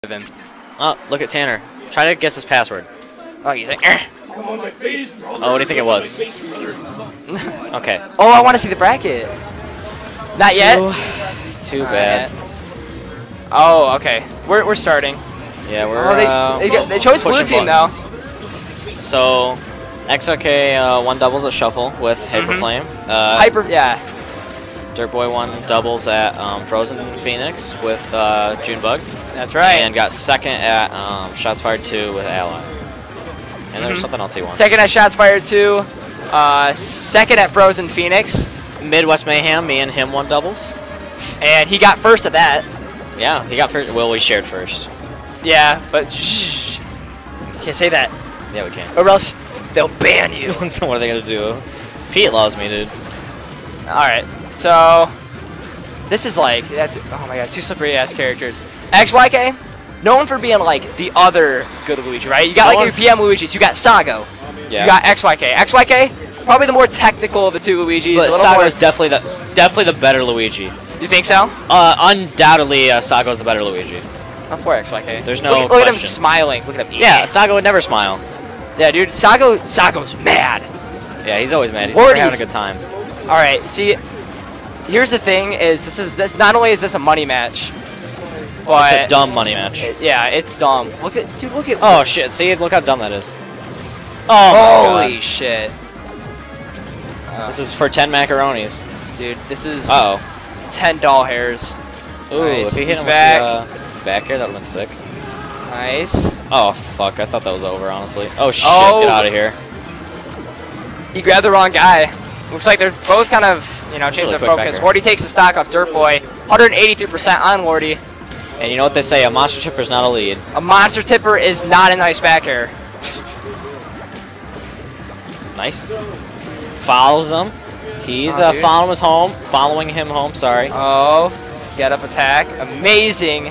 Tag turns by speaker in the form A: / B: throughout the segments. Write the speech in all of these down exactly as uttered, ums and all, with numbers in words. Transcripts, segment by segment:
A: him.
B: Oh, look at Tanner. Try to guess his password.
A: Oh, he's like, eh.
B: Oh, what do you think it was? Okay.
A: Oh, I want to see the bracket. Not yet.
B: Too
A: Not
B: bad.
A: yet. Oh, okay. We're we're starting.
B: Yeah, we're.
A: Oh, they,
B: uh,
A: they, get, they chose blue
B: pushing
A: team
B: buttons.
A: now.
B: So, X Y K uh, won doubles at Shuffle with Hyperflame.
A: Mm-hmm.
B: uh,
A: Hyper, yeah.
B: Dirtboy won doubles at um, Frozen Phoenix with uh, Junebug.
A: That's right.
B: And got second at um, Shots Fired two with Ally. And
A: mm-hmm.
B: there's something else he won.
A: Second at Shots Fired two. Uh, second at Frozen Phoenix.
B: Midwest Mayhem, me and him won doubles.
A: And he got first at that.
B: Yeah, he got first. Well, we shared first.
A: Yeah, but shh. Can't say that.
B: Yeah, we can.
A: Or else they'll ban you.
B: What are they going to do? Pete loves me, dude.
A: Alright, so this is like, oh my god, two slippery ass characters. X Y K, known for being like the other good Luigi, right? You got
B: No
A: like your P M Luigi's, you got Sago,
B: Yeah.
A: you got X Y K. X Y K, probably the more technical of the two Luigis.
B: But
A: a little
B: Sago's
A: more,
B: definitely the definitely the better Luigi.
A: you think so?
B: Uh, undoubtedly, uh, Sago's the better Luigi.
A: Oh, poor X Y K.
B: There's no
A: Look, look at him
B: question.
A: smiling. Look at him.
B: Yeah, Sago would never smile.
A: Yeah, dude. Sago, Sago's mad.
B: Yeah, he's always mad. He's
A: Or
B: never having
A: he's-
B: a good time.
A: All right. See, here's the thing: is this is this not only is this a money match, but
B: It's a dumb money match.
A: yeah, it's dumb. Look at, dude. Look at.
B: Oh shit! See, look how dumb that is. Oh
A: Holy
B: my
A: shit.
B: God. This is for ten macaronis.
A: Dude, this is
B: Uh oh.
A: ten doll hairs.
B: Ooh,
A: Nice.
B: if he hit
A: He's
B: him
A: back.
B: with the uh, back here, that would've been sick.
A: Nice.
B: Oh fuck! I thought that was over, honestly. Oh shit!
A: Oh.
B: Get out of here.
A: He grabbed the wrong guy. Looks like they're both kind of, you know, changing
B: Really
A: their
B: quick back
A: focus.
B: here.
A: Lordy takes the stock off Dirtboy. one hundred eighty-three percent on Lordy.
B: And you know what they say? A monster chipper's not a lead.
A: A monster tipper is not a nice back air.
B: Nice. Follows him. He's
A: Oh,
B: uh,
A: dude.
B: following his home. Following him home. Sorry.
A: Oh, get up attack. Amazing.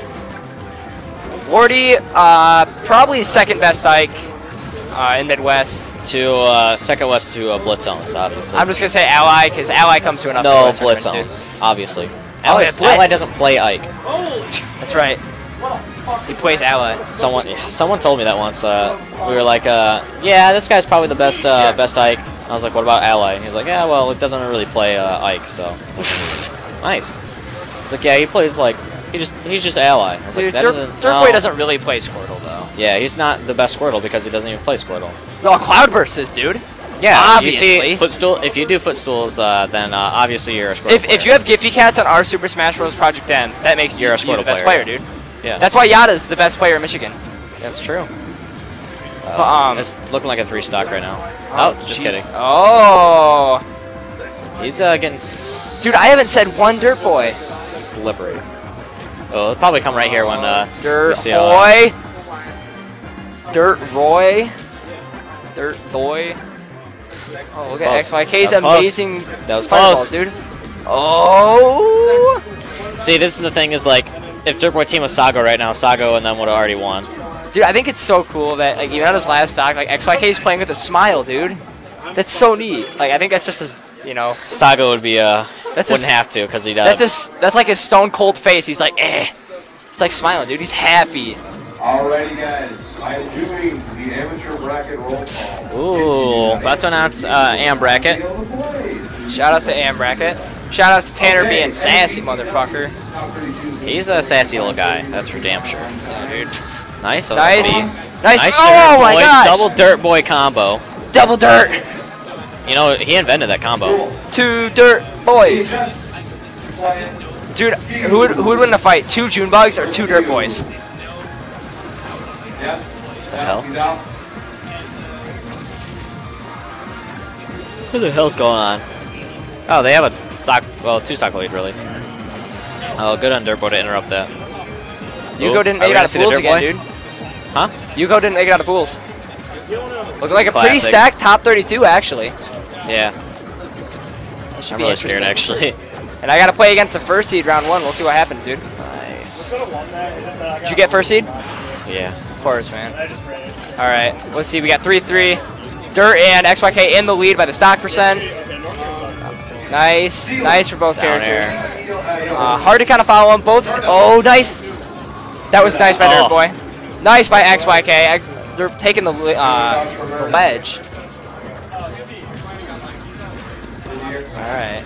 A: Lordy, uh, probably second best Ike uh, in Midwest.
B: To uh, second west to uh, Blitz zones, obviously.
A: I'm just going to say Ally, because Ally comes to enough
B: no
A: Midwest
B: Blitz
A: tournaments,
B: zones, obviously.
A: Oh,
B: Ally,
A: yeah, Blitz.
B: Ally doesn't play Ike.
A: dude. That's right. He plays Ally.
B: Someone, someone told me that once. Uh, we were like, uh, "Yeah, this guy's probably the best, uh, best Ike." I was like, "What about Ally?" And he's like, "Yeah, well, it doesn't really play uh, Ike, so." Nice. He's like, "Yeah, he plays like he just he's just Ally." I was
A: Dude,
B: like, "That
A: Dirt,
B: doesn't."
A: Dirtboy
B: no.
A: doesn't really play Squirtle, though.
B: Yeah, he's not the best Squirtle because he doesn't even play Squirtle.
A: No, Cloudburst is, dude.
B: Yeah,
A: obviously.
B: You see footstool. If you do footstools, uh, then uh, obviously you're a Squirtle.
A: If,
B: player.
A: if you have Giphy Cats on our Super Smash Bros. Project M, that makes
B: You're
A: you,
B: a
A: you the
B: Squirtle
A: best
B: player.
A: player, dude.
B: yeah,
A: That's why Yada's the best player in Michigan.
B: that's true. Uh,
A: But, um,
B: it's looking like a three stock right now.
A: Oh,
B: Oh, just
A: jeez.
B: kidding.
A: Oh.
B: He's uh, getting. S
A: Dude, I haven't said one Dirt Boy.
B: Slippery. Oh, it'll probably come right here when uh,
A: Dirt
B: we see how-
A: Boy. Dirt Roy. Dirt Boy. Oh, look at
B: close.
A: X Y K's
B: That was close.
A: amazing
B: That was
A: fireballs,
B: close.
A: dude. Oh.
B: See, this is the thing is like, if Dirtboy team was Sago right now, Sago and them would have already won.
A: Dude, I think it's so cool that, like, even on his last stock, like, X Y K's playing with a smile, dude. That's so neat. Like, I think that's just his, you know.
B: Sago would be uh,
A: That's
B: wouldn't
A: his-
B: have to because he does.
A: That's his, that's like his stone cold face. He's like, eh. He's like smiling, dude. He's happy.
C: Alrighty, guys. I'm doing the amateur bracket roll call.
B: Ooh, about to announce uh, Am bracket.
A: Shout outs to Am Bracket. Shout outs to Tanner being sassy, motherfucker.
B: He's a sassy little guy. That's for damn sure.
A: Yeah, dude.
B: Nice. on
A: Nice.
B: the
A: Nice.
B: Nice
A: Oh
B: Dirt
A: my
B: Boy,
A: gosh.
B: Double Dirt Boy combo.
A: Double dirt.
B: You know, he invented that combo.
A: Two dirt boys. Dude, who would, who would win the fight? Two June Bugs or two dirt boys?
C: Yes.
B: What the hell?
C: He's out.
B: What the hell's going on? Oh, they have a stock, well, two stock lead, really. Oh, good on Dirtboy to interrupt that.
A: Yuko
B: Ooh,
A: didn't
B: are
A: make
B: we
A: it
B: gonna
A: out of
B: see the
A: pools
B: Dirt
A: again,
B: Boy?
A: dude.
B: Huh?
A: Yuko didn't make it out of pools. Looking like a pretty
B: Classic.
A: stacked top thirty-two, actually.
B: Yeah.
A: That should
B: I'm
A: be
B: really scared,
A: interesting.
B: actually.
A: And I got to play against the first seed round one. We'll see what happens, dude.
B: Nice.
A: Did you get first seed?
B: Yeah.
A: Of course, man. All right, let's see. We got three three. Dirt and X Y K in the lead by the stock percent. Nice. Nice for both
B: Down
A: characters.
B: air.
A: Uh, hard to kind of follow them both. Oh, nice. That was nice by
B: Oh.
A: Dirt Boy. Nice by X Y K. X, they're taking the, uh, the ledge. Alright.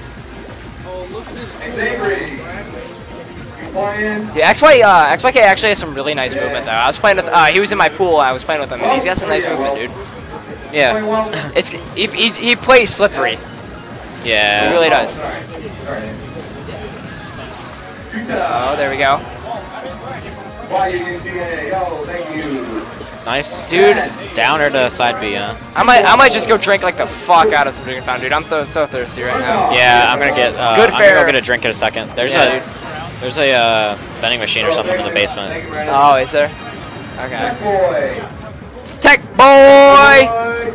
A: Dude, X Y, uh, X Y K actually has some really nice movement though. I was playing with, uh, he was in my pool, I was playing with him, and he's got some nice movement, dude.
B: Yeah.
A: It's, he, he, he plays slippery.
B: Yeah.
A: He really does. Oh, there we go.
B: Nice.
A: Dude.
B: Downer to side B, huh?
A: I might, I might just go drink like the fuck out of some drinking fountain, dude. I'm so, so thirsty right now.
B: Yeah, I'm gonna get. Uh,
A: Good
B: I'm
A: fare.
B: gonna go get a drink in a second. There's
A: Yeah,
B: a, there's a uh, vending machine or something in the basement.
A: Oh, is there? Okay. Tech boy.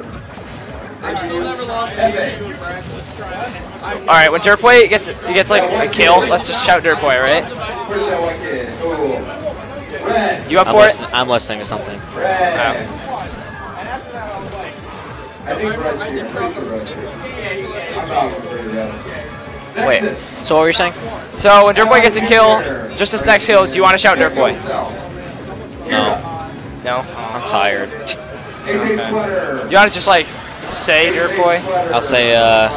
A: All right, when Dirt Boy gets, he gets like a kill. Let's just shout Dirt Boy, right? You up
B: I'm,
A: for
B: listen,
A: it?
B: I'm listening to something.
A: Oh.
B: Wait. So what were you saying?
A: So when Dirt Boy gets a kill, just this next kill, do you want to shout Dirt Boy?
B: No.
A: No.
B: I'm tired.
A: Okay. Do you want to just like say Dirt Boy?
B: I'll say, uh,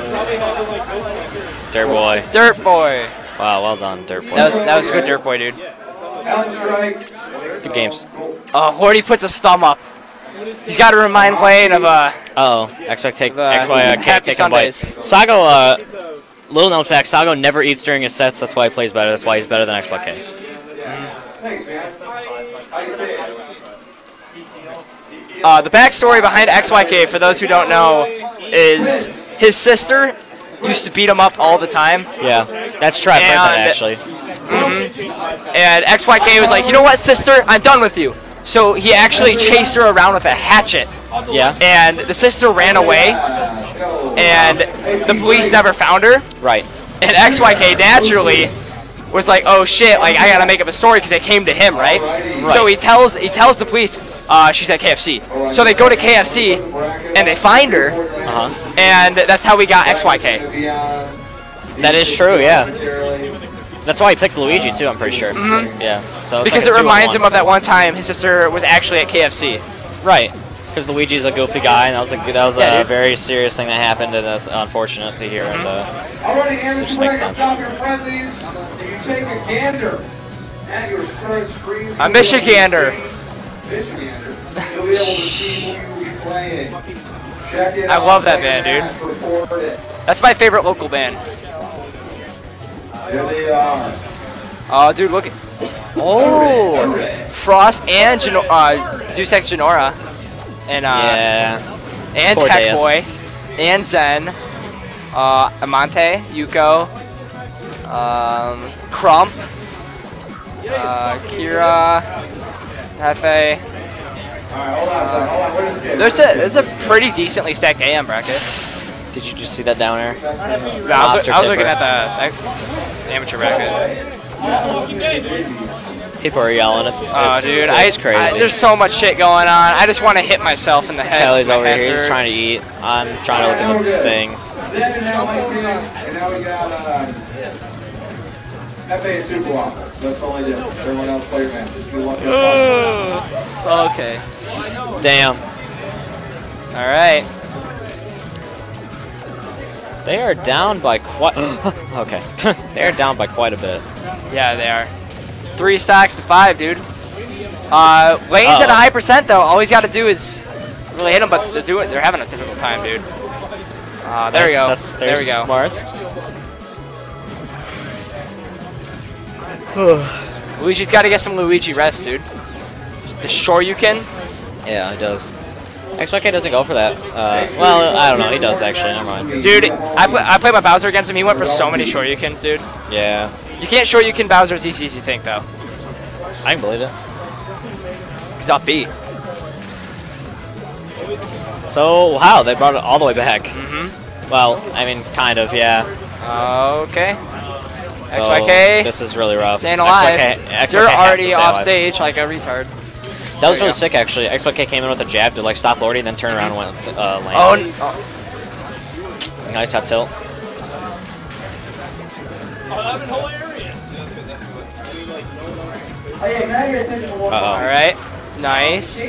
B: Dirt Boy.
A: Dirt Boy.
B: Wow, well done, Dirt Boy.
A: That was that was good, Dirt Boy, dude.
B: Good games.
A: Oh, Horty puts a thumb up. He's got to remind Wayne of uh.
B: Uh oh, X Y take
A: The
B: X Y uh,
A: Happy
B: can't take a bite.
A: Sundays.
B: Sago, uh, little known fact, Sago never eats during his sets. That's why he plays better. That's why he's better than X Y K.
C: Thanks, man. How you say it?
A: Uh, the backstory behind X Y K, for those who don't know, is his sister used to beat him up all the time.
B: Yeah, that's true. I've heard that
A: And-
B: actually.
A: Mm-hmm. And X Y K was like, you know what, sister, I'm done with you. So he actually chased her around with a hatchet.
B: Yeah.
A: And the sister ran away, and the police never found her.
B: Right.
A: And X Y K naturally was like, oh shit, like I gotta make up a story because they came to him, right? So he tells he tells the police, uh, she's at K F C. So they go to K F C and they find her,
B: Uh huh.
A: and that's how we got X Y K.
B: That is true. Yeah. That's why he picked Luigi too. I'm pretty sure.
A: Mhm.
B: Yeah. So it's
A: Because
B: like a
A: it reminds
B: two-on-one.
A: him of that one time his sister was actually at K F C.
B: Right. Because Luigi's a goofy guy, and that was a that was
A: Yeah,
B: a
A: dude.
B: very serious thing that happened, and that's unfortunate to hear. And uh,
C: Alrighty, Aaron,
B: So it just makes sense.
C: stop your friendlies. You take a gander at your current screens.
A: A Michigander.
C: Michigander. You'll be able to see who you will be playing. Check it
A: I
C: out,
A: love that
C: take a
A: band, dude.
C: match, report it.
A: That's my favorite local band.
C: There they are.
A: Oh, dude, look at. Oh, Frost and Geno uh, Zeus X Genora, and uh,
B: yeah.
A: and
B: Poor
A: Tech
B: Deus.
A: Boy, and Zen, uh, Amante, Yuko, um, Crump, uh, Kira, Hefe.
C: Alright, hold on a second. Hold on. What is it?
A: There's a there's a pretty decently stacked A M bracket.
B: Did you just see that down there?
A: No, I was,
B: Monster
A: I was looking
B: tipper.
A: at the amateur bracket.
B: People are yelling. It's, it's
A: Oh, dude, I,
B: it's crazy.
A: I there's so much shit going on. I just want to hit myself in the head.
B: Kelly's
A: My
B: over
A: head
B: here. He's
A: hurts.
B: trying to eat. I'm trying to look at the thing.
C: Zen and now we got, and now we got uh, F A and Super Waffles. That's all I do. Everyone else play your matches. Good luck.
A: Ugh. Okay.
B: Damn.
A: All right.
B: They are down by quite. Okay. They are down by quite a bit.
A: Yeah, they are. Three stacks to five, dude. Uh, Lane's at a
B: Uh-oh.
A: high percent though. All he's got to do is really hit him, but they're doing. They're having a difficult time, dude. Uh, there we go.
B: That's,
A: there we go.
B: Marth.
A: Luigi's got to get some Luigi rest, dude. The Shoryuken.
B: Yeah, he does. X Y K doesn't go for that. Uh, well, I don't know. He does actually. Never mind.
A: Dude, I, play, I played my Bowser against him. He went for so many Shoryukens, dude.
B: Yeah,
A: You can't Shoryuken Bowser as easy as you think, though.
B: I can believe it.
A: He's up B.
B: So wow, they brought it all the way back.
A: Mm-hmm.
B: Well, I mean, kind of, yeah.
A: Okay.
B: So
A: X Y K.
B: This is really rough.
A: Staying alive.
B: X Y K, X Y K has
A: They're
B: to
A: already
B: stay
A: off
B: alive.
A: stage like a retard.
B: That was
A: There we
B: really
A: go.
B: sick, actually. X Y K came in with a jab to like stop Lordy, and then turn around and went uh, lane.
A: Oh, n- oh.
B: Nice up tilt. Uh-oh.
A: All right. Nice.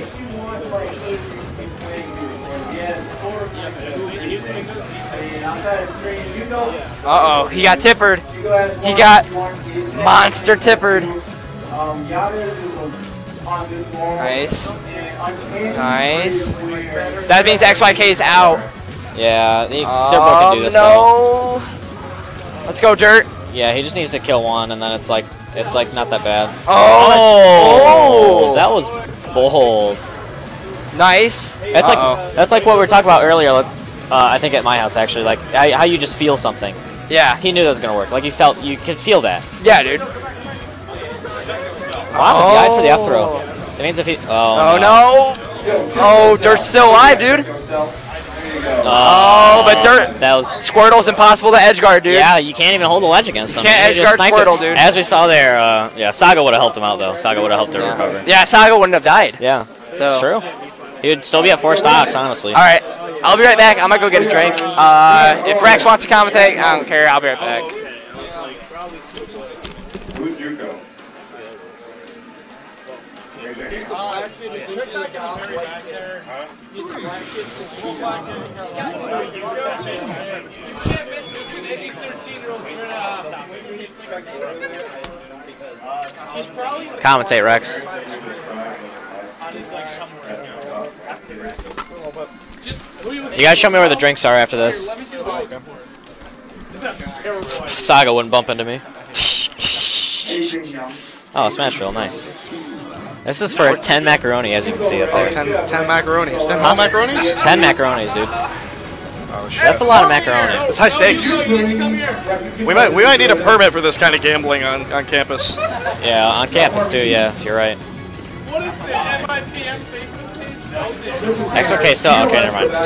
A: Uh-oh. He got tippered. He got monster tippered. Nice. Nice. That means X Y K is out.
B: Yeah, he,
A: Um,
B: Dirtboy can do this though.
A: no. Let's go, Dirt.
B: Yeah, he just needs to kill one, and then it's like it's like not that bad.
A: Oh,
B: Oh, that was bold.
A: nice.
B: That's
A: Uh-oh.
B: like that's like what we were talking about earlier. Uh, I think at my house actually, like how, how you just feel something.
A: Yeah.
B: He knew that was gonna work. Like you felt, you could feel that.
A: Yeah, dude.
B: Wow, the dive for the F throw. That means if he. Oh,
A: Oh no. Oh, Dirt's still alive, dude. Oh, but Dirt.
B: That was.
A: Squirtle's impossible to edge guard, dude.
B: Yeah, you can't even hold the ledge against him.
A: Can't
B: He
A: edge
B: just
A: guard
B: sniped
A: Squirtle,
B: it.
A: dude.
B: As we saw there, uh, yeah, Saga would have helped him out though. Saga would have helped him recover.
A: Yeah, Saga wouldn't have died.
B: Yeah,
A: So-
B: it's true. He would still be at four stocks, honestly.
A: All right. I'll be right back. I'm gonna go get a drink. Uh, if Rex wants to commentate, I don't care. I'll be right back.
C: Who's Yuko?
B: Commentate, Rex. You guys show me where the drinks are after this. Saga wouldn't bump into me. Oh, Smashville, nice. This is for ten macaroni, as you can see up there.
D: ten, ten macaronis. ten whole macaronis?
B: ten macaronis, dude.
D: Oh, shit.
B: That's a lot of macaroni.
D: It's high stakes. We might we might need a permit for this kind of gambling on, on campus.
B: Yeah, on campus too, yeah, you're right. X O K still, okay, never mind.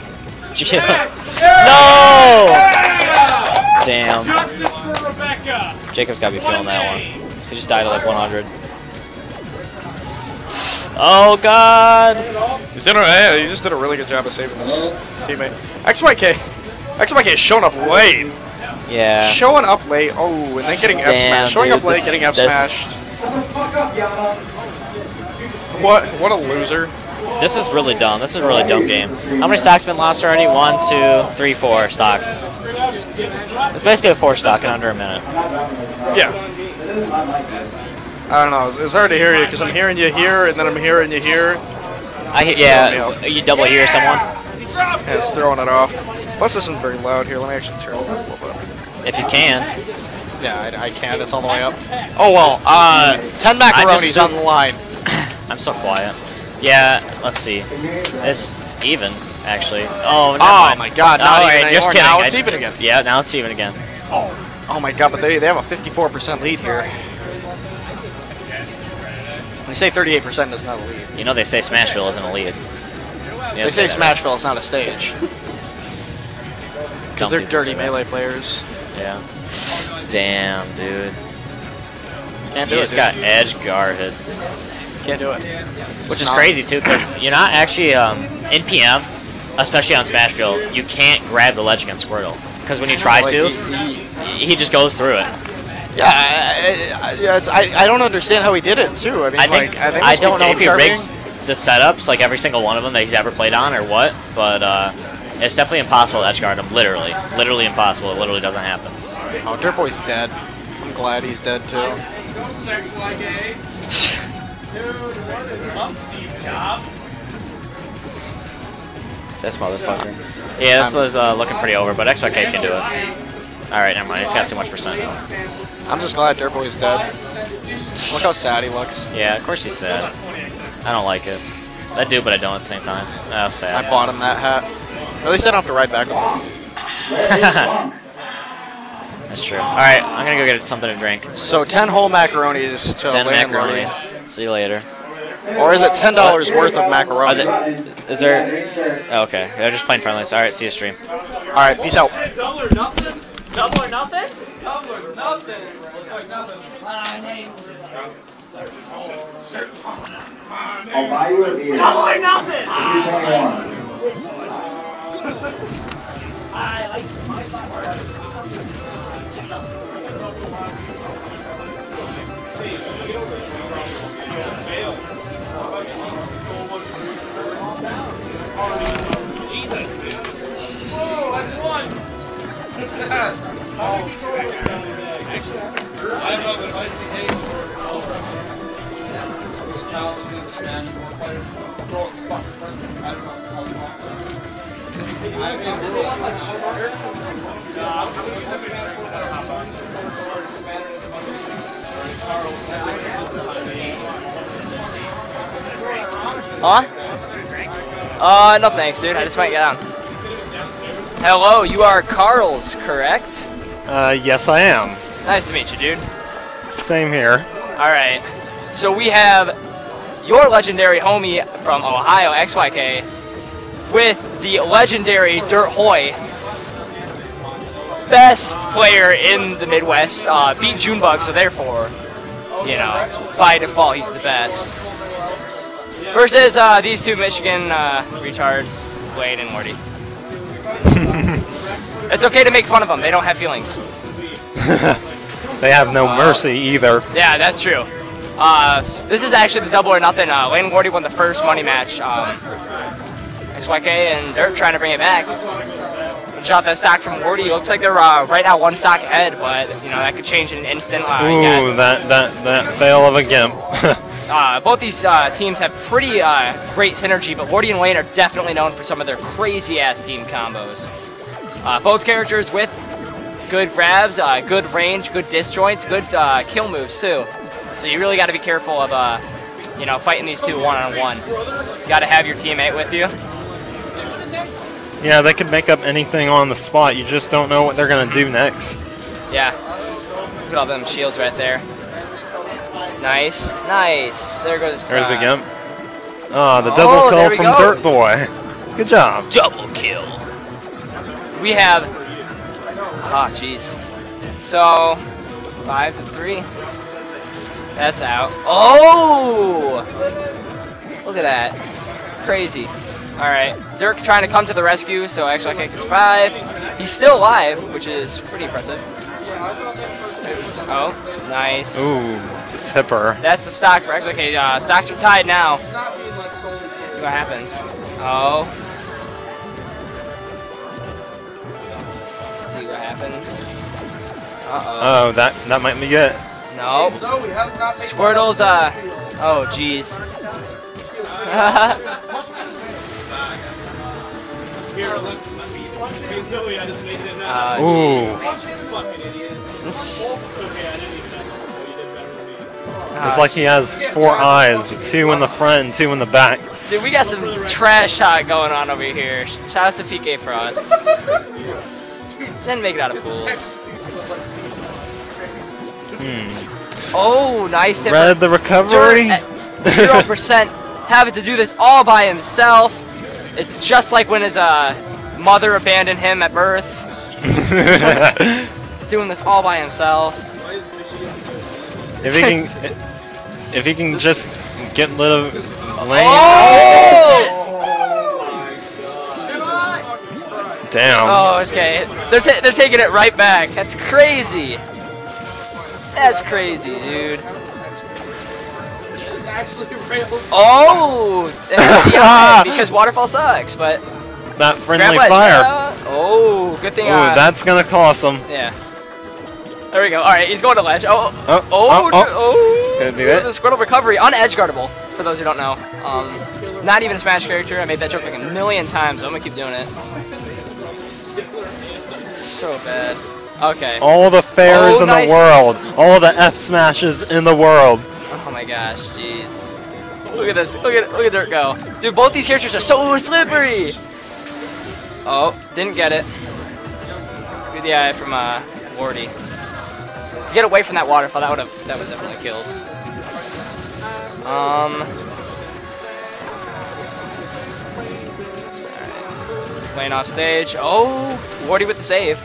B: No! Damn. Jacob's gotta be feeling that one. He just died at like one hundred. Oh god!
D: He's doing, yeah, he just did a really good job of saving his teammate. X Y K. X Y K is showing up late.
B: Yeah.
D: Showing up late. Oh, and then getting F
B: Damn,
D: smashed. Showing
B: dude,
D: up late,
B: this-
D: getting F
B: this-
D: smashed. What? What a loser.
B: This is really dumb. This is a really dumb game. How many stocks been lost already? One, two, three, four stocks. It's basically a four stock in under a minute.
D: Yeah. I don't know. It's, it's hard to hear you because I'm hearing you here and then I'm hearing you here.
B: I hit, yeah, you double hear someone
D: And it's throwing it off. Plus, this isn't very loud here. Let me actually turn it up a little bit.
B: if you can.
D: Yeah, I, I can't. It's all the way up. Oh, well. Uh, ten macaronis
B: so-
D: on the line.
B: I'm so quiet. Yeah, let's see. It's even, actually. Oh, never
D: Oh,
B: mind.
D: my God.
B: Oh,
D: Not
B: alright,
D: even
B: just
D: anymore.
B: kidding.
D: Now it's
B: I-
D: even again.
B: Yeah, now it's even again.
D: Oh, my God. But they, they have a fifty-four percent lead here. They say thirty-eight percent is not a lead.
B: You know they say Smashville isn't a lead.
D: They say Smashville is not a stage. Because they're dirty melee players.
B: Yeah. Damn, dude.
D: Can't
B: You
D: do it,
B: just
D: dude.
B: got edge guarded.
D: Can't do it.
B: Which is
D: Not-
B: crazy too, because you're not actually um, in P M, especially on Smashville. You can't grab the ledge against Squirtle because when you try
D: Like,
B: to,
D: he- he-
B: he just goes through it.
D: Yeah, I, I, yeah, it's, I, I don't understand how he did it too. I mean,
B: I think
D: like, I, think
B: I
D: it's
B: don't know if he
D: game
B: rigged
D: sharpening.
B: the setups, like every single one of them that he's ever played on, or what. But uh, it's definitely impossible to edge guard him. Literally, literally impossible. It literally doesn't happen.
D: Oh, Dirtboy's dead. I'm glad he's dead too.
B: This motherfucker. Yeah, this is uh, looking pretty over, but X Y K can do it. All right, never mind. He's got too much percent.
D: I'm just glad Dirtboy's dead. Look how sad he looks.
B: Yeah, of course he's sad. I don't like it. I do, but I don't at the same time. Oh, sad.
D: I bought him that hat. At least I don't have to ride back with him.
B: That's true. All right, I'm gonna go get something to drink.
D: So ten whole macaronis to
B: Ten
D: landlord.
B: macaronis. See you later.
D: Or is it ten dollars worth of
B: Are
D: macaroni?
B: they, is there? Oh, okay, they're just playing friendlies. All right, see you stream.
D: All right, peace out.
E: Double or nothing? Double or nothing? Double or nothing. Looks like nothing.
C: I'll buy you a beer.
E: Double or nothing!
C: I like
A: Huh? Uh, no thanks, dude. I just might get on. Hello, you are Carl's, correct?
F: Uh, yes, I am.
A: Nice to meet you, dude.
F: Same here.
A: Alright. So we have your legendary homie from Ohio, X Y K, with the legendary Dirt Hoy. Best player in the Midwest. Uh, beat Junebug, so therefore, you know, by default, he's the best. Versus uh, these two Michigan uh, retards, Wade and Morty. It's okay to make fun of them. They don't have feelings.
F: They have no uh, mercy either.
A: Yeah, that's true. Uh, this is actually the double or nothing. Uh, Lane and Morty won the first money match. Um, X Y K and Dirt trying to bring it back. Shot that stock from Morty. Looks like they're uh, right now one stock ahead, but you know that could change in an instant. Uh,
F: Ooh, got, that that that fail of a gimp.
A: uh, both these uh, teams have pretty uh, great synergy, but Morty and Lane are definitely known for some of their crazy ass team combos. Uh, both characters with good grabs, uh, good range, good disjoints, good uh, kill moves too. So you really got to be careful of, uh, you know, fighting these two one on one. You got to have your teammate with you.
F: Yeah, they could make up anything on the spot. You just don't know what they're gonna do next.
A: Yeah. Look at all them shields right there. Nice, nice. There goes.
F: There's
A: uh,
F: the gimp. Oh, the double
A: oh,
F: kill from
A: goes.
F: Dirt Boy. Good job.
A: Double kill. We have. Ah, oh, jeez. So, five to three. That's out. Oh! Look at that. Crazy. Alright. Dirk trying to come to the rescue, so X Y K can survive. He's still alive, which is pretty impressive. Oh, nice.
F: Ooh, it's hipper.
A: That's the stock for X Y K. Uh, stocks are tied now. Let's see what happens. Oh. Let's see what happens. Uh-oh.
F: Oh, that, that might be it.
A: No. Squirtle's, uh... Oh, jeez. uh,
F: Ooh. It's like he has four eyes, two in the front and two in the back.
A: Dude, we got some trash talk going on over here. Shout out to P K Frost. Didn't make it out of pools.
F: Hmm.
A: Oh, nice. Tip.
F: Red the recovery.
A: Zero percent having to do this all by himself. It's just like when his uh, mother abandoned him at birth. Doing this all by himself.
F: If he can, if he can just get rid of Lane.
A: Oh!
F: Damn.
A: Oh, okay. They're ta they're taking it right back. That's crazy. That's crazy, dude. Oh, because waterfall sucks, but
F: that friendly
A: grab
F: fire.
A: ledge. Uh, oh, good thing.
F: Ooh,
A: uh,
F: that's gonna cost him.
A: Yeah. There we go. All right, he's going to ledge. Oh,
F: oh,
A: oh,
F: oh. oh.
A: oh.
F: Gonna do it.
A: The Squirtle recovery on edge guardable. For those who don't know, um, not even a Smash character. I made that joke like a million times. I'm gonna keep doing it. So bad. Okay.
F: All the fairs
A: oh,
F: in
A: nice.
F: the world. All the F smashes in the world.
A: Oh my gosh, jeez. Look at this. Look at look at Dirt go. Dude, both these characters are so slippery. Oh, didn't get it. Good eye from uh, Wardy. To get away from that waterfall, that would have that would have definitely killed. Um. Alright. Lane off stage. Oh, Wardy with the save.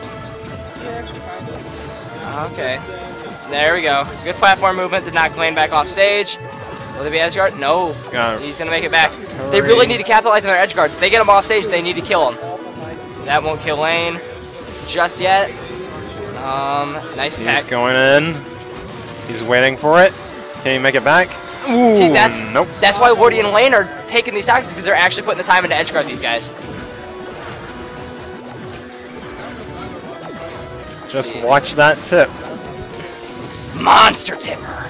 A: Okay. There we go. Good platform movement to knock Lane back off stage. Will they be edge guard? No. He's gonna make it back. They really need to capitalize on their edge guards. If they get him off stage, they need to kill him. That won't kill Lane just yet. Um, nice tech.
F: He's going in. He's waiting for it. Can he make it back? Ooh,
A: See, that's
F: nope.
A: that's why Lordy and Lane are taking these tactics, because they're actually putting the time into edge guard these guys.
F: Just watch that tip.
A: Monster tipper.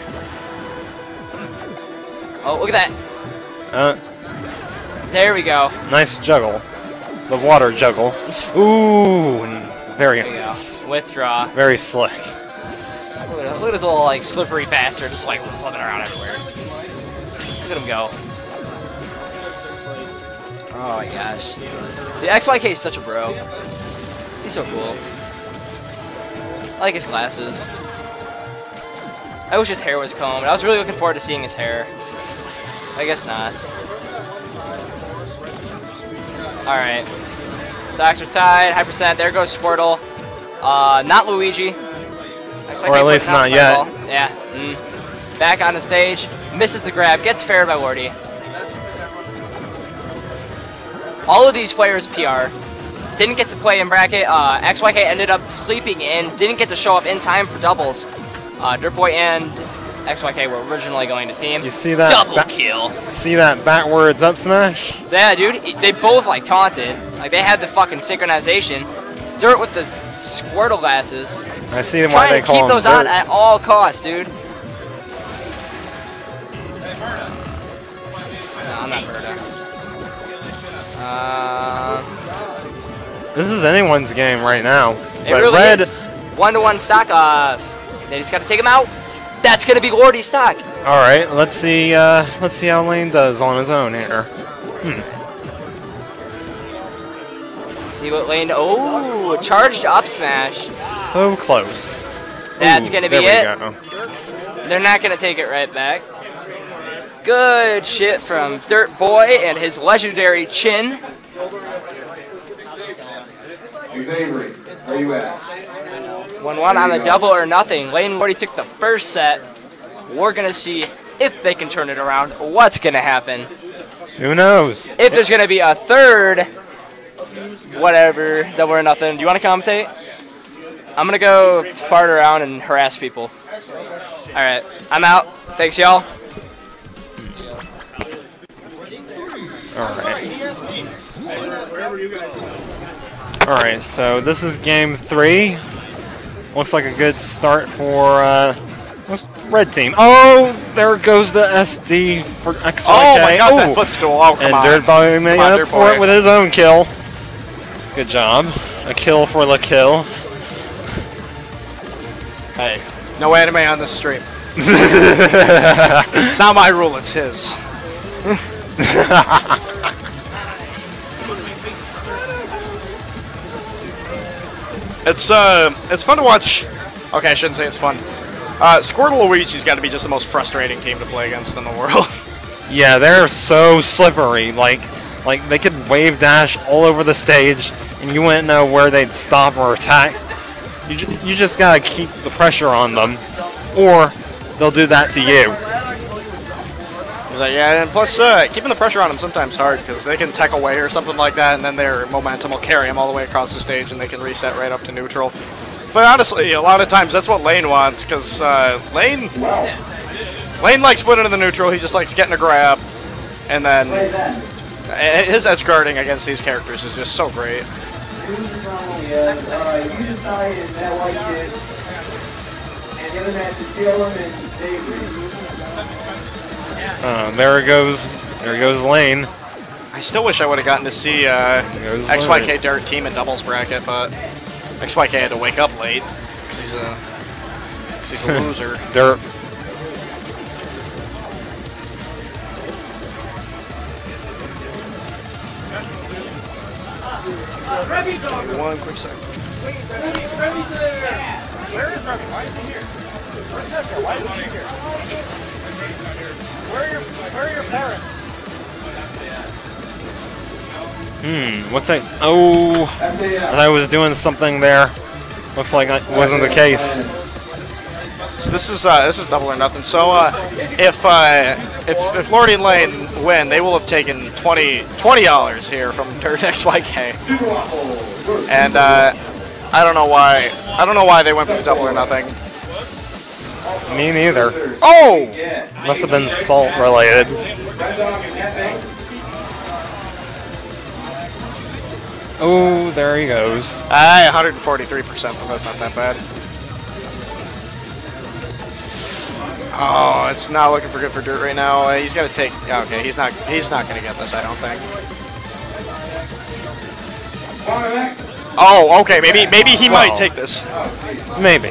A: Oh, look at that.
F: Uh,
A: There we go.
F: nice juggle. The water juggle. Ooh, very
A: There you
F: nice.
A: go. Withdraw.
F: Very slick.
A: Look at, look at this little like slippery bastard just like slipping around everywhere. Look at him go. Oh my gosh. The X Y K is such a bro. He's so cool. I like his glasses. I wish his hair was combed. I was really looking forward to seeing his hair. I guess not. Alright. Stocks are tied. High percent. There goes Squirtle. Uh, not Luigi.
F: Or at least not yet.
A: Yeah. Mm. Back on the stage. Misses the grab. Gets fared by Lordy. All of these players P R. Didn't get to play in bracket. Uh, X Y K ended up sleeping in. Didn't get to show up in time for doubles. Uh, Dirtboy and X Y K were originally going to team.
F: You see that?
A: Double kill.
F: See that backwards up smash?
A: Yeah, dude. They both like taunted. Like they had the fucking synchronization. Dirt with the Squirtle glasses.
F: I see why
A: Trying
F: they
A: to
F: call
A: keep
F: him
A: those
F: Dirt.
A: on at all costs, dude. No, I'm not Berta. Uh,
F: This is anyone's game right now.
A: it
F: But
A: really
F: Red,
A: is. One to one stock. Uh, they just got to take him out. That's gonna be Lordy's stock.
F: all right. Let's see. Uh, let's see how Lane does on his own here.
A: Let's see what Lane. Oh, charged up smash.
F: So close.
A: That's
F: Ooh,
A: gonna be
F: there
A: it.
F: we go.
A: They're not gonna take it right back. Good shit from Dirt Boy and his legendary chin.
C: Xavier, where you at?
A: one one on the double or nothing. Lane already took the first set. We're going to see if they can turn it around. What's going to happen?
F: Who knows?
A: If there's going to be a third, whatever, double or nothing. Do you want to commentate? I'm going to go fart around and harass people. All right, I'm out. Thanks, y'all.
F: All right. All right. So this is game three. Looks like a good start for uh, what's red team. Oh, there goes the S D for X Y K.
D: Oh my god,
F: Ooh.
D: that footstool. Oh, come
F: And
D: on.
F: Dirt Boy made
D: Come on,
F: up
D: Dirt
F: for
D: Boy.
F: it with his own kill. Good job. A kill for the kill.
D: Hey, no anime on this stream. It's not my rule, it's his. It's uh, it's fun to watch. Okay, I shouldn't say it's fun. Uh, Squirtle Luigi's got to be just the most frustrating team to play against in the world.
F: Yeah, they're so slippery. Like, like they could wave dash all over the stage, and you wouldn't know where they'd stop or attack. You ju you just gotta keep the pressure on them, or they'll do that to you.
D: He's like, yeah, and plus uh, keeping the pressure on them sometimes hard because they can tech away or something like that, and then their momentum will carry them all the way across the stage, and they can reset right up to neutral. But honestly, a lot of times that's what Lane wants, because uh, Lane, Lane likes putting in the neutral. He just likes getting a grab, and then uh, his edge guarding against these characters is just so great.
F: Uh, there goes, there goes Lane.
D: I still wish I would have gotten to see uh,
F: Goes
D: X Y K
F: Lane.
D: Dirt team in doubles bracket, but X Y K had to wake up late because he's a, 'cause he's a loser.
F: Dirt.
D: One quick second.
F: Hmm. What's that? Oh, I thought I was doing something there. Looks like it wasn't the case.
D: So this is uh, this is double or nothing. So uh, if uh, if if Lordy and Lane win, they will have taken twenty dollars here from Dirt X Y K. And uh, I don't know why I don't know why they went for the double or nothing.
F: Me neither.
D: Oh!
F: Must have been salt related. Oh, there he goes.
D: Ah, one hundred forty-three percent, but that's not that bad. Oh, it's not looking for good for Dirt right now. Uh, he's got to take. Okay, he's not. He's not going to get this, I don't think. Oh, okay. Maybe. Maybe he
F: Well.
D: might take this.
F: Maybe.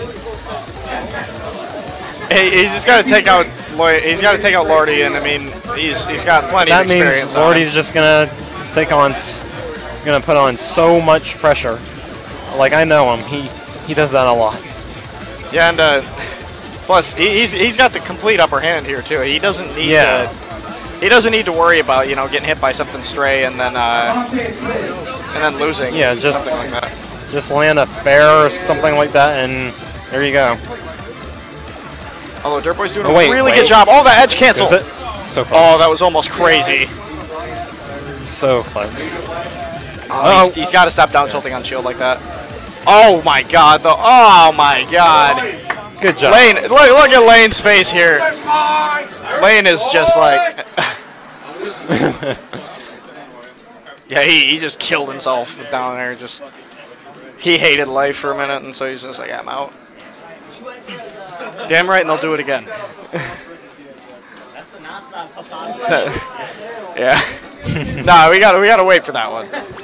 D: He, he's just got to take out. Lloyd- He's got to take out Lordy, and I mean, he's he's got plenty
F: That
D: of experience.
F: means
D: on him.
F: Lordy's just gonna take on, s- gonna put on so much pressure. Like I know him, he he does that a lot.
D: Yeah, and uh, plus he, he's he's got the complete upper hand here too. He doesn't need
F: Yeah.
D: to. He doesn't need to worry about you know getting hit by something stray and then uh, and then losing.
F: Yeah, just-
D: something like that.
F: Just land a fair or something like that, and there you go.
D: Although Dirt Boy's doing
F: Oh,
D: a
F: wait,
D: really
F: wait.
D: good job. Oh, that edge cancel.
F: Is it? So close.
D: Oh, that was almost crazy.
F: so close.
D: Oh,
F: Oh.
D: he's, he's got to stop down tilting on shield like that. Oh my God! The oh my God!
F: Good job.
D: Lane, look, look at Lane's face here. Lane is just like. Yeah, he, he just killed himself down there. Just he hated life for a minute, and so he's just like, yeah, I'm out. Damn right, and they'll do it again.
E: That's the non-stop pop
D: Yeah. Nah, we gotta we gotta wait for that one.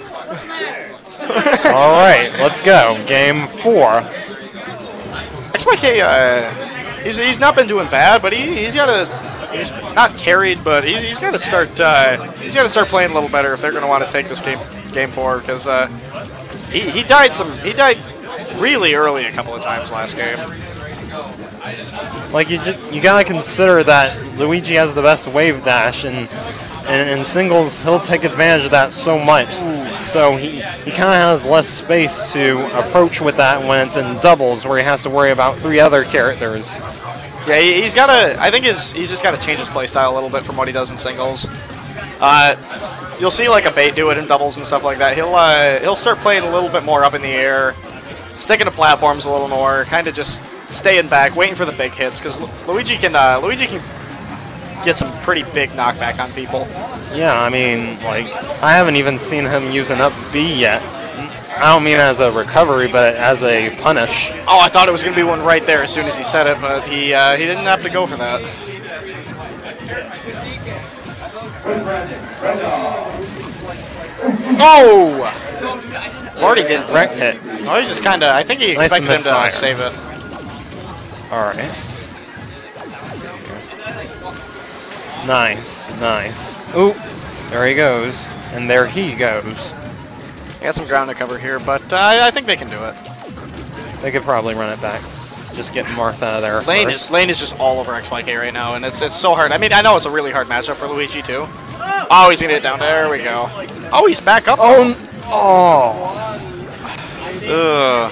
F: All right, let's go. Game four.
D: X Y K, uh, he's he's not been doing bad, but he he's got to he's not carried, but he's he's got to start uh, he's got to start playing a little better if they're gonna want to take this game game forward because uh, he he died some he died really early a couple of times last game.
F: Like you, ju you gotta consider that Luigi has the best wave dash, and and in singles he'll take advantage of that so much. So he he kind of has less space to approach with that when it's in doubles, where he has to worry about three other characters.
D: Yeah, he, he's got to. I think his he's just got to change his playstyle a little bit from what he does in singles. Uh, you'll see like a bait do it in doubles and stuff like that. He'll uh, he'll start playing a little bit more up in the air, sticking to platforms a little more, kind of just staying back, waiting for the big hits because Luigi can uh, Luigi can get some pretty big knockback on people.
F: Yeah, I mean, like I haven't even seen him use an up B yet. I don't mean as a recovery, but as a punish.
D: Oh, I thought it was going to be one right there as soon as he said it, but he uh, he didn't have to go for that. Oh! Lordy didn't.
F: Right hit.
D: Oh, he just kind of. I think he
F: Nice
D: expected him to uh,
F: misfire.
D: save it.
F: All right. Nice, nice. Ooh, there he goes, and there he goes.
D: He got some ground to cover here, but uh, I, I think they can do it.
F: They could probably run it back. Just get Martha out of there
D: Lane
F: first.
D: is Lane is just all over X Y K right now, and it's it's so hard. I mean, I know it's a really hard matchup for Luigi too. Oh, he's gonna get down. There we go. Oh, he's back up.
F: Oh, n- oh,
D: Ugh.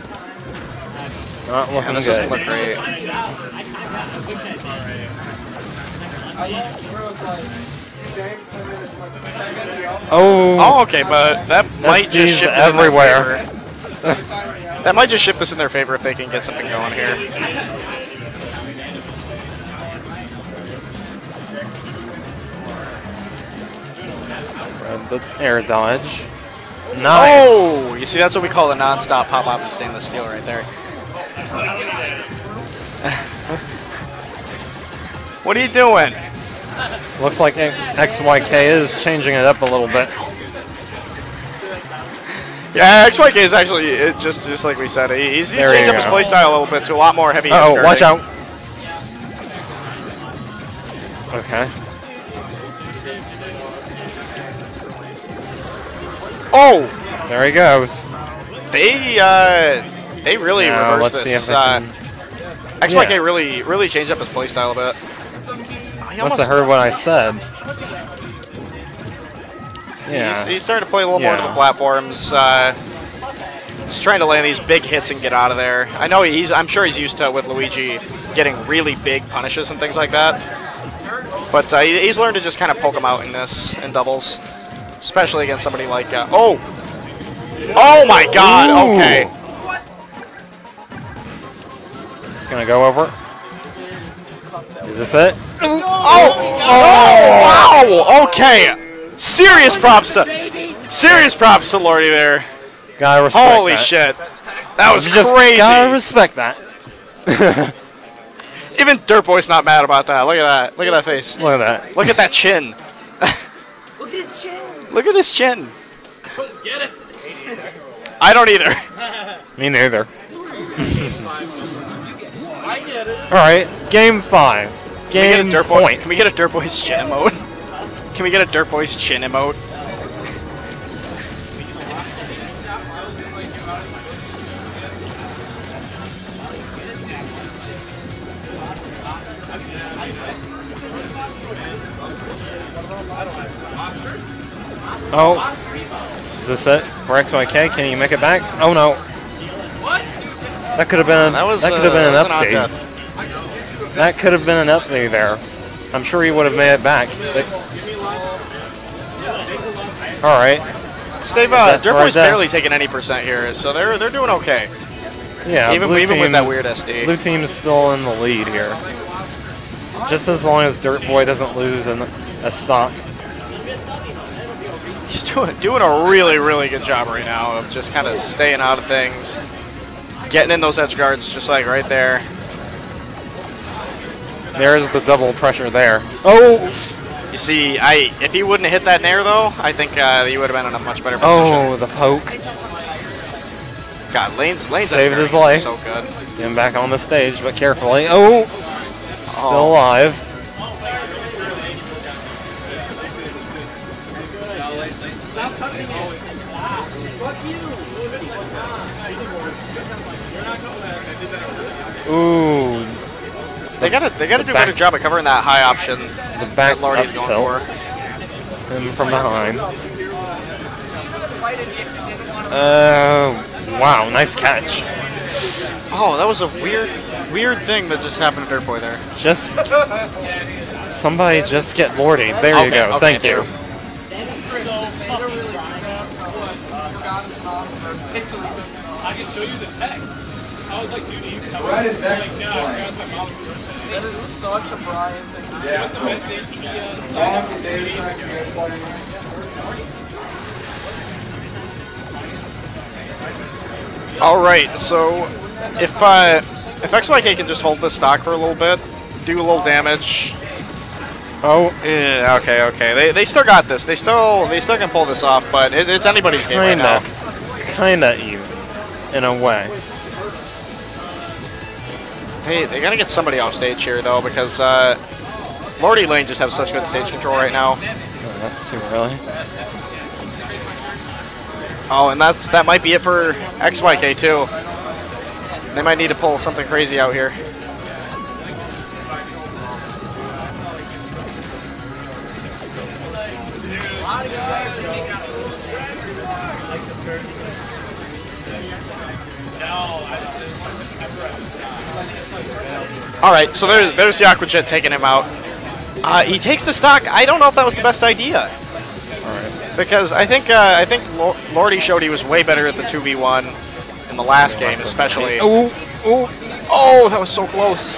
F: not looking
D: And this
F: good.
D: doesn't look great.
F: Oh,
D: Oh, okay, but that might just
F: D's
D: shift it
F: everywhere.
D: in their favor. That might just shift this in their favor if they can get something going here.
F: Grab the air dodge. Nice.
D: Oh, you see, that's what we call the non-stop pop-up in stainless steel right there. What are you doing?
F: Looks like X Y K is changing it up a little bit.
D: Yeah, X Y K is actually it just just like we said. He's, he's
F: There
D: changed
F: you
D: up his
F: go.
D: playstyle a little bit to a lot more heavy.
F: Uh oh, watch
D: guarding.
F: out. Okay.
D: Oh,
F: There he goes.
D: they uh, they really
F: Now,
D: reversed
F: let's see
D: this.
F: if they
D: Uh,
F: can.
D: X Y K
F: yeah.
D: really really changed up his playstyle a bit. Oh, he
F: Must
D: almost-
F: have heard what I said. Yeah.
D: He's, he's starting to play a little more to
F: Yeah.
D: the platforms. Uh, just trying to land these big hits and get out of there. I know he's. I'm sure he's used to with Luigi getting really big punishes and things like that. But uh, he, he's learned to just kind of poke him out in this in doubles, especially against somebody like. Uh, oh, oh my God!
F: Ooh.
D: Okay.
F: It's gonna go over. Is this it?
D: Oh! Oh! Wow! Okay. Serious props to serious props to Lordy there.
F: Gotta respect
D: Holy
F: that.
D: shit. That was
F: You just
D: crazy.
F: gotta respect that.
D: Even Dirt Boy's not mad about that. Look at that. Look at that face.
F: Look at that.
D: Look at that chin.
E: Look at his chin.
D: Look at his chin.
E: Get it?
D: I don't either.
F: Me neither.
E: I get it.
F: Alright, game five.
D: Can we get
F: Game
D: a Dirt Boy?
F: point.
D: Can we get a Dirt Boy's chin emote? Can we get a Dirt Boy's chin emote?
F: Oh. Is this it? For X Y K? Can you make it back? Oh no. That could have been
D: That was,
F: that could
D: uh,
F: have been an
D: that was an odd
F: update.
D: death.
F: That could have been an update there. I'm sure he would have made it back. All right.
D: So they've uh,
F: That's
D: Dirt
F: right
D: Boy's
F: there.
D: barely taking any percent here, so they're they're doing okay.
F: Yeah.
D: Even-
F: blue
D: even with that
F: team's-
D: weird S D.
F: Blue team's still in the lead here. Just as long as Dirt Boy doesn't lose an, a stock.
D: He's doing doing a really really good job right now of just kind of staying out of things, getting in those edge guards just like right there.
F: There's the double pressure there. Oh.
D: You see, I if he wouldn't have hit that nair though, I think uh, he would have been in a much better position.
F: Oh, the poke.
D: God, Lane's Lane's
F: Saved
D: edge
F: his
D: guard is
F: life.
D: so good.
F: Get him back on the stage, but carefully. Oh. Still
D: Oh.
F: alive.
E: Stop touching it. Fuck you.
F: Ooh.
D: They gotta they gotta do a
F: back-
D: better job of covering that high option
F: The back
D: that Lordy's
F: up
D: going
F: tilt.
D: for.
F: Him from behind. Oh, wow, nice catch.
D: Oh, that was a weird weird thing that just happened to Dirt Boy there.
F: Just somebody just get Lordy. There you
D: Okay,
F: go.
D: okay,
F: Thank
D: there.
F: you.
G: I can show you the text. I was like, dude, you tell
C: Right
G: me.
C: in Texas
G: Like, yeah, I grabbed my mom's birthday.
E: That is such a Brian thing.
G: It was the best thing. He uh, signed up for me.
D: All right, so if uh, if X Y K can just hold this stock for a little bit, do a little damage.
F: Oh,
D: Yeah, okay, okay. They, they still got this. They still they still can pull this off, but it, it's anybody's game right
F: kinda,
D: now.
F: kinda even, in a way.
D: Hey, they gotta get somebody off stage here though, because uh, Lordy Lane just have such good stage control right now.
F: Oh, that's too early.
D: Oh, and that's that might be it for X Y K too. They might need to pull something crazy out here. All right, so there's there's the Aqua Jet taking him out. Uh, he takes the stock. I don't know if that was the best idea. Because I think uh, I think Lo- Lordy showed he was way better at the two v one in the last game, especially.
F: Ooh, ooh.
D: Oh, that was so close.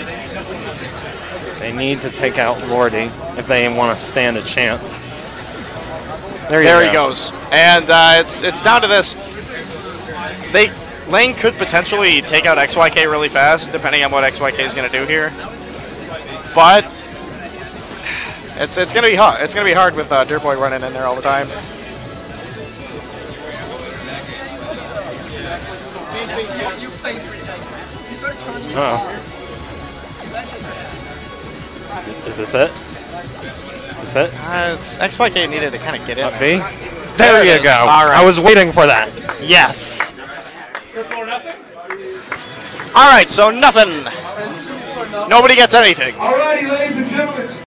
F: They need to take out Lordy if they want to stand a chance. There you
D: There
F: go.
D: he goes, and uh, it's it's down to this. They Lane could potentially take out X Y K really fast, depending on what X Y K is going to do here. But it's it's going to be hard. It's going to be hard with uh, Dirt Boy running in there all the time.
F: Uh-oh. Is this it? Is this it?
D: Uh, it's, X Y K needed to kind of get in.
F: Up
D: there.
F: B? There,
D: There it
F: you
D: is.
F: go.
D: All right.
F: I was waiting for that. Yes.
G: Triple or nothing?
D: All right, so nothing. Nobody gets anything.
C: Alrighty, ladies and gentlemen.